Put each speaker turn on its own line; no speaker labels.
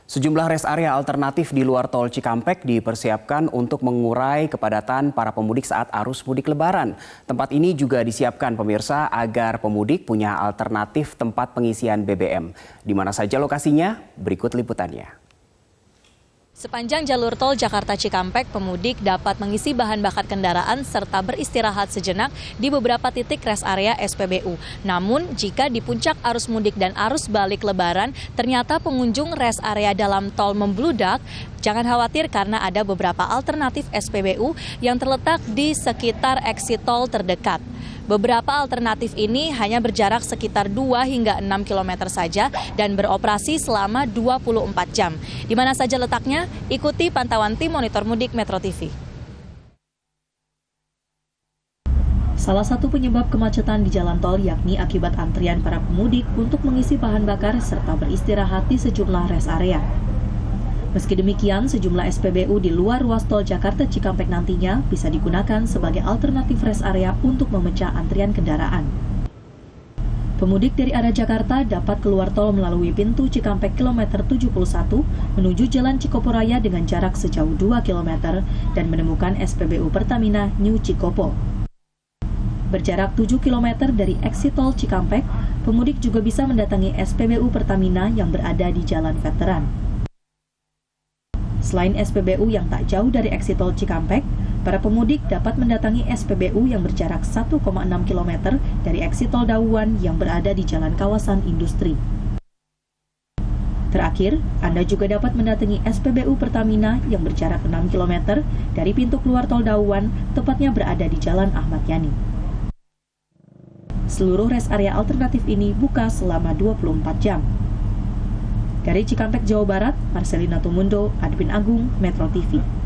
Sejumlah rest area alternatif di luar tol Cikampek dipersiapkan untuk mengurai kepadatan para pemudik saat arus mudik Lebaran. Tempat ini juga disiapkan pemirsa agar pemudik punya alternatif tempat pengisian BBM. Di mana saja lokasinya? Berikut liputannya.
Sepanjang jalur tol Jakarta Cikampek, pemudik dapat mengisi bahan bakar kendaraan serta beristirahat sejenak di beberapa titik rest area SPBU. Namun, jika di puncak arus mudik dan arus balik Lebaran, ternyata pengunjung rest area dalam tol membludak, jangan khawatir karena ada beberapa alternatif SPBU yang terletak di sekitar exit tol terdekat. Beberapa alternatif ini hanya berjarak sekitar 2 hingga 6 km saja dan beroperasi selama 24 jam. Di mana saja letaknya? Ikuti pantauan tim Monitor Mudik Metro TV.
Salah satu penyebab kemacetan di jalan tol yakni akibat antrian para pemudik untuk mengisi bahan bakar serta beristirahat di sejumlah rest area. Meski demikian, sejumlah SPBU di luar ruas tol Jakarta Cikampek nantinya bisa digunakan sebagai alternatif rest area untuk memecah antrian kendaraan. Pemudik dari arah Jakarta dapat keluar tol melalui pintu Cikampek kilometer 71 menuju Jalan Cikopo Raya dengan jarak sejauh 2 km dan menemukan SPBU Pertamina New Cikopo. Berjarak 7 km dari exit tol Cikampek, pemudik juga bisa mendatangi SPBU Pertamina yang berada di Jalan Veteran. Selain SPBU yang tak jauh dari exit tol Cikampek, para pemudik dapat mendatangi SPBU yang berjarak 1,6 km dari exit tol Dauwan yang berada di jalan kawasan industri. Terakhir, Anda juga dapat mendatangi SPBU Pertamina yang berjarak 6 km dari pintu keluar tol Dauwan, tepatnya berada di Jalan Ahmad Yani. Seluruh rest area alternatif ini buka selama 24 jam. Dari Cikampek, Jawa Barat, Marcelina Tumundo, Adwin Agung, Metro TV.